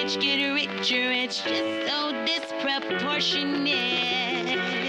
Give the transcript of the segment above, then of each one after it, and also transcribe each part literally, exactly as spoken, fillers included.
rich get richer, it's just so disproportionate.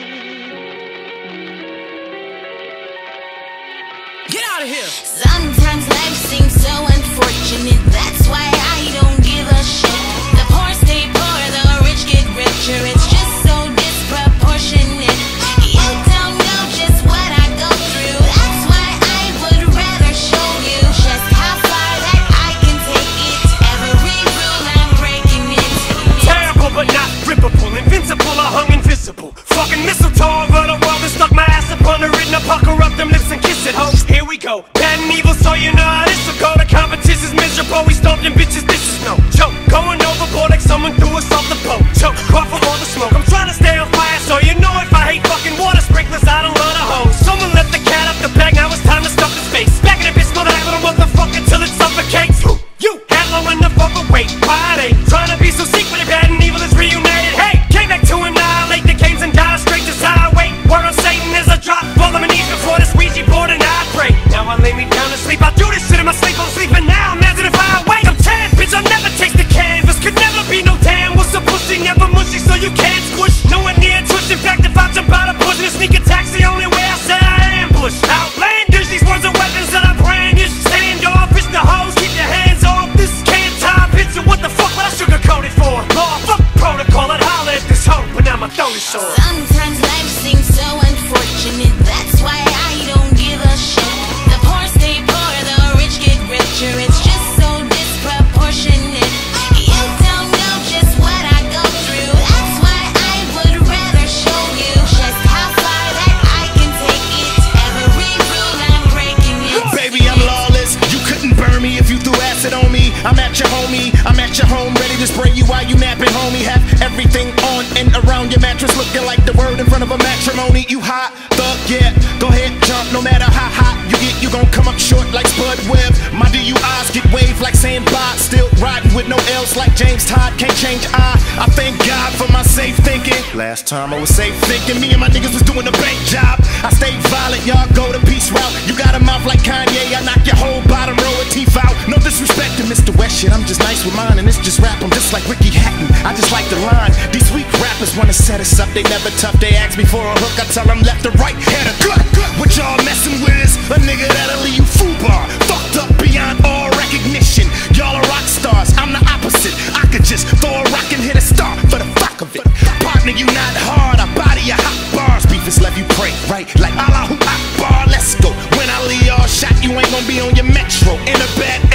Get out of here! Sometimes life seems so unfortunate, that's why I don't give a shit. The poor stay poor, the rich get richer, it's just so disproportionate. You don't know just what I go through, that's why I would rather show you just how far that I can take it. Every rule I'm breaking it. Terrible but not rippable, invincible, I hung invisible. Fucking mistletoe over the world and stuck my ass upon the written. I pucker up them lips and kiss it, ho. Here we go, bad and evil, so you know how this'll go. The competition's miserable, we stomped them bitches, this is no joke. Going overboard like someone threw us off the boat. Choke, cough from all the smoke, I'm trying to stay on fire, so you know if I hate fucking water sprinklers, I don't run a hose. Someone let the cat out the bag, now it's time to stuff his face. Back in the bitch, smell that little motherfucker till it suffocates. You had long enough overweight, why they trying to be so secret if bad and evil is reunited? Hey, came back to annihilate the games and die straight to highway. Word on Satan is a drop, fall on my knees before this Ouija board and I pray. Now I lay me down to sleep, I do this shit in my sleep, I'm sleeping now, imagine if I wake. I'm tan, bitch, I'll never taste the canvas, could never be no tan. What's a pussy, never mushy, so you can't squish. No one near twitch, in fact, if I jump out of bush in a sneak attack's the only way I say I ambush. Outlandish, these words are weapons that I brandish. Stand off, bitch, the hoes, keep your hands off. This can't tie picture, what the fuck would I sugarcoat it for? Law, fuck protocol, I'd holler at this hoe, but now my throat is sore. Sometimes life seems so unfortunate, that's why I don't give a shit. The poor stay poor, the rich get richer, it's just so disproportionate. You don't know just what I go through, that's why I would rather show you just how far that I can take it. Every rule I'm breaking it. Baby, I'm lawless, you couldn't burn me if you threw acid on me. I'm at your homie, I'm at your home, ready to spray you while you napping, homie. Have everything on and around your mattress, looking like the word in front of a matrimony. You hot, thug, yeah, go ahead, jump, no matter how hot you get, you gon' come up short like Spud Webb. My D U Is get waved like saying bye, still riding with no L's like James Todd, can't change I. I thank God for my safe thinking. Last time I was safe thinking, me and my niggas was doing the bank job. I stay violent, y'all go the peace route. You got a mouth like Kanye, I knock your whole bottom row of teeth out. No disrespect to Mister West shit, I'm just nice with mine, and it's just rap, I'm just like Ricky Hatton, I just like the line. These weak rappers wanna set us up, they never tough, they ask me for a hook, I tell them left or right, head or gut. What y'all messing with is a nigga that'll leave you foobar, fucked up beyond all recognition. Y'all are rock stars, I'm the opposite, I could just throw a rock and hit a star for the fuck of it. Partner, you not hard, I body your hot bars, beef is left you pray, right, like Allahu Akbar, let's go. When I leave y'all shot, you ain't gonna be on your metro, in a bad